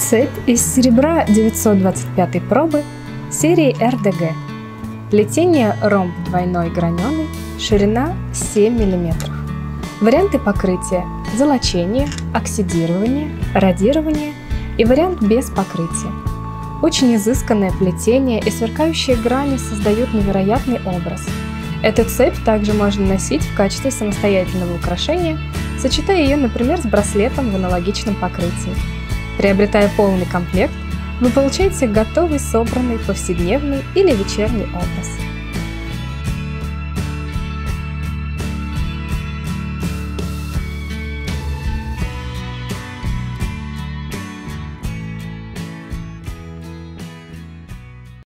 Цепь из серебра 925 пробы серии RDG. Плетение ромб двойной граненый, ширина 7 мм. Варианты покрытия: золочение, оксидирование, радирование и вариант без покрытия. Очень изысканное плетение и сверкающие грани создают невероятный образ. Эту цепь также можно носить в качестве самостоятельного украшения, сочетая ее, например, с браслетом в аналогичном покрытии. Приобретая полный комплект, вы получаете готовый собранный повседневный или вечерний образ.